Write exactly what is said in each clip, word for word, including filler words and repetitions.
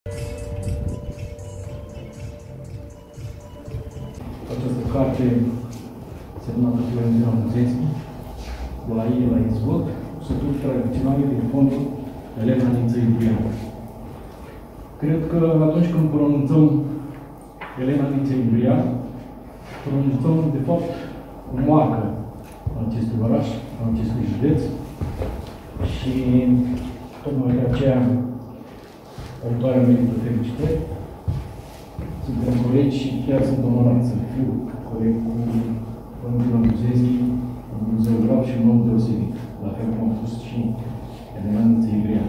Această carte semnată Florentina Muzeescu, de la ei la izvot, sături tradiționale din fondul Elena Niță-Ibrian. Cred că atunci când pronunțăm Elena Niță-Ibrian, pronunțăm, de fapt, o marcă a acestui oraș, a acestui județ. Și tocmai de aceea, autoarea merită felicitări. Suntem colegi și chiar sunt onorat să fiu coleg cu Florentina Muzeescu, un muzeograf și un om deosebit, la fel cum a fost și Elena Niță-Ibrian.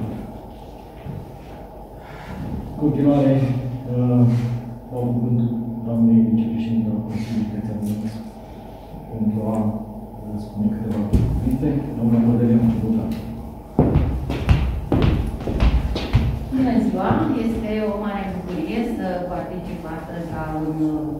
În continuare, uh, au cuvântul doamnei vicepreședinte al Consiliului Județean Neamț pentru a spune câteva cuvinte. Doamna Mădălina Bogdan. Bună ziua! Este o mare bucurie să particip astăzi la un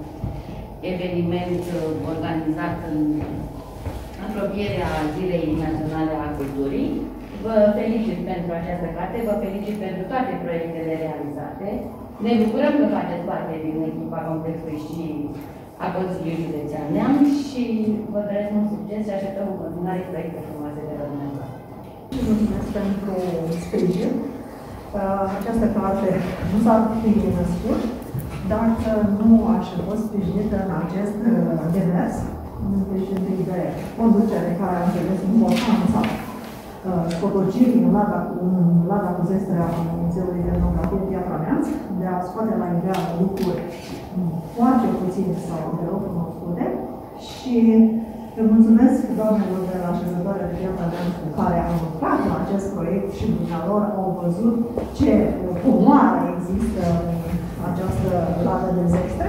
eveniment organizat în apropierea Zilei Naționale a Culturii. Vă felicit pentru această carte, vă felicit pentru toate proiectele realizate. Ne bucurăm că faceți parte din echipa complexului și a Consiliului Județean Neamț și vă doresc mult succes și așteptăm în continuare proiecte frumoase de la dumneavoastră. Mulțumesc pentru sprijin. Această carte nu s-ar fi născut dacă nu aș fi fost sprijinită în acest demers, sprijinită de conducere care a înțeles importanța scotocirii în Lada cu Zestrea Muzeului de Etnografie Piatra Neamț, de a scoate la iveală lucruri foarte puține sau deloc cunoscute. Și îi mulțumesc doamnelor de la așezătoarea de Piatra Neamț cu care am lucrat la acest proiect și dumnealor au văzut ce comoară există în această ladă de zestre.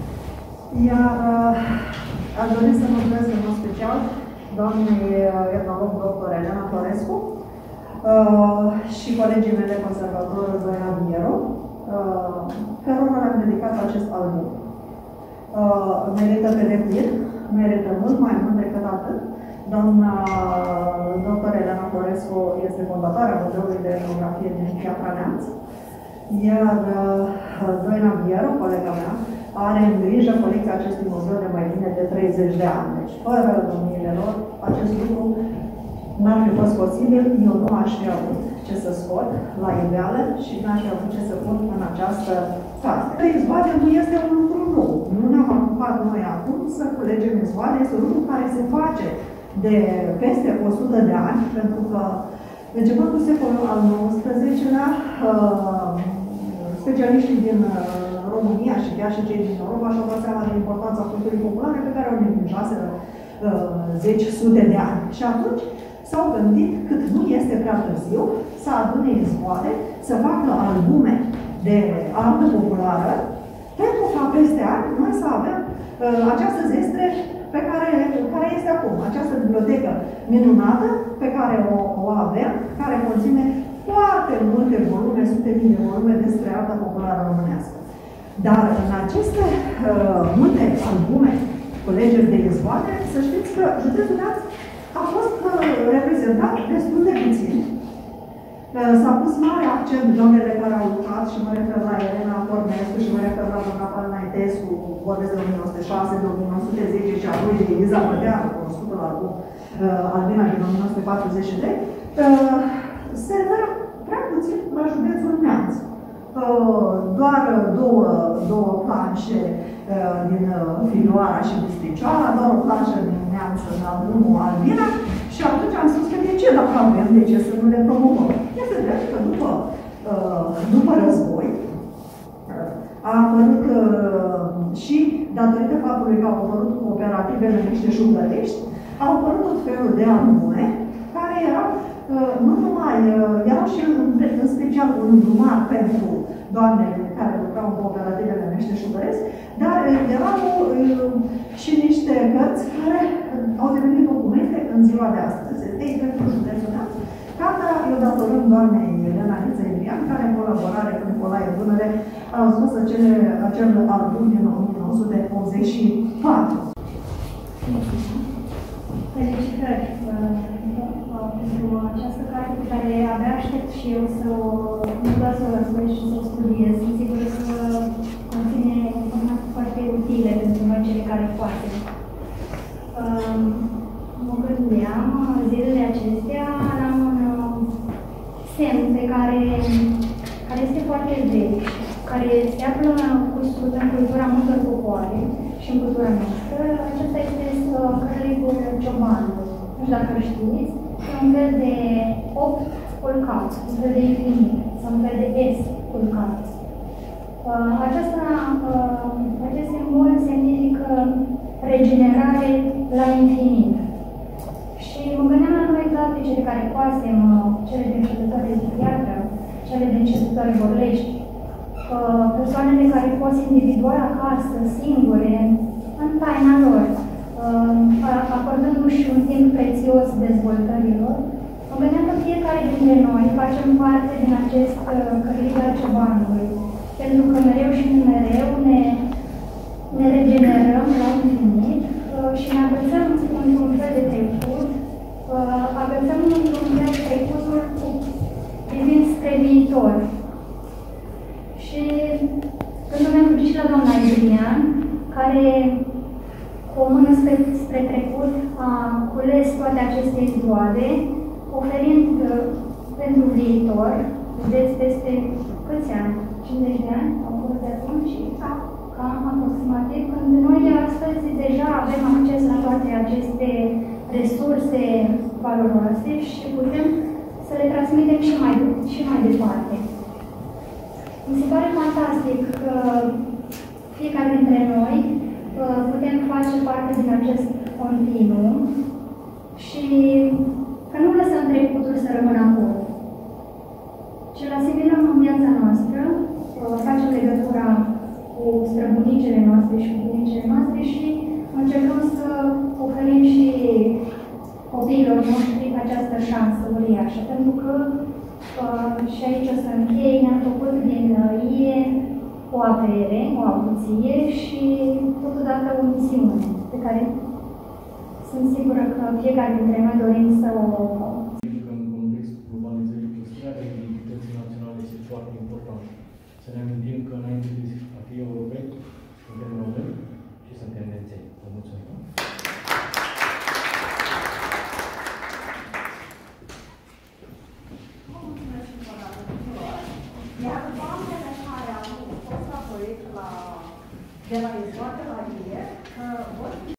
Iar aș dori să mulțumesc în mod special doamnei etnolog doctor Elena Florescu uh, și colegii mele conservator Doina Vieru, uh, cărora le-am dedicat acest album. Uh, merită pe deplin, merită mult mai mult decât atât. Doamna doctor Elena Florescu este fondatoarea Muzeului de Etnografie din Piatra Neamț, iar uh, Doina Vieru, colega mea, are în grijă colecția acestui muzeu de mai bine de treizeci de ani. Deci, fără domniile lor, acest lucru n-ar fi fost posibil. Eu nu aș fi avut ce să scot la iveală și n-aș fi avut ce să pun în această carte. Izvoade nu este un lucru nou. Nu ne-am ocupat noi acum să culegem izvoade. Este un lucru care se face de peste o sută de ani, pentru că, începând cu secolul al nouăsprezecelea, specialiștii din România și chiar și cei din Europa și-au dat seama de importanța culturii populare pe care o neglijaseră uh, zeci sute de ani. Și atunci s-au gândit, cât nu este prea târziu, să adune izvoade, să facă albume de artă populară, pentru ca peste ani noi să avem uh, această zestre pe care, care este acum, această bibliotecă minunată pe care o, o avem, care conține foarte multe volume, sute mii de volume despre arta populară românească. Dar în aceste uh, multe albume, colegeri de izvoade, să știți că județul Neamț a fost uh, reprezentat destul de puțin. Uh, S-a pus mare accent doamnele care au lucrat și mă refer la Elena Cornescu și mă refer la doamna Palina Etescu, vorbesc de o mie nouă sute șase, de o mie nouă sute zece și apoi de Eliza Bădeanu, cunoscută la album uh, Albina din o mie nouă sute patruzeci și trei, uh, se referă prea puțin la județul Neamț. Uh, doar două, două planșe uh, din uh, Filioara și Bistricioara, doar o planșă din Neamț în albumul Albina și atunci am spus că de ce dacă avem, de ce să nu le promovăm? Este drept că după, uh, după război uh, a apărut uh, și datorită faptului că au apărut cooperativele niște șumbărești, au apărut tot felul de albume care erau Uh, nu numai, uh, erau și în, în special un îndrumar pentru doamnele care lucrau în cooperativele Meșteșugăresc, dar uh, erau uh, și niște cărți care uh, au devenit documente în ziua de astăzi. Ei, pentru județul Neamț, cartea eu datorăm doamnei Elena Niță-Ibrian, care în colaborare cu Nicolae Dunăre a scos acele, acel album din o mie nouă sute optzeci și patru. Felicitări pentru această carte pe care abia aștept și eu să o, nu doar să o răspund și să o studiez. foarte vechi, care se află cusut în cultura multor popoare și în cultura noastră. Acesta este cărălibul ciobanului. Nu știu dacă îl știți. E un fel de opt culcat, un fel de infinit, sau un fel de S culcat. Aceasta, acest simbol semnifică regenerare la infinit. Și mă gândeam la noi toate cele care coasem, cele de cercetătoare de piatră, cele de cercetătoare vorlești, persoanele care coas individual acasă, singure, în taina lor, acordându-și un timp prețios dezvoltărilor. Mă gândeam că fiecare dintre noi facem parte din acest cărlib al ciobanului, pentru că mereu și mereu ne, ne regenerăm la infinit și ne agățăm într-un fel de trecut, agățăm într-un fel de trecutul privind spre viitor. Și gândul mi-a fugit și la doamna Iulian, care cu o mână spre, spre trecut a cules toate aceste izvoade, oferind pentru viitor, vedeți, peste câți ani? cincizeci de ani au fost de atunci și cam aproximativ, când noi astăzi deja avem acces la toate aceste resurse valoroase și putem să le transmitem și mai, și mai departe. Mi se pare fantastic că fiecare dintre noi putem face parte din acest continuu și că nu lăsăm trecutul să rămână acolo, ci îl asimilăm în viața noastră, facem legătura cu străbunicele noastre și cu bunicele noastre și încercăm să oferim și copiilor noștri această șansă uriașă, pentru că uh, și aici o să închei, ne-am făcut din ie o avere, o avuție și totodată o misiune pe care sunt sigură că fiecare dintre noi dorim să o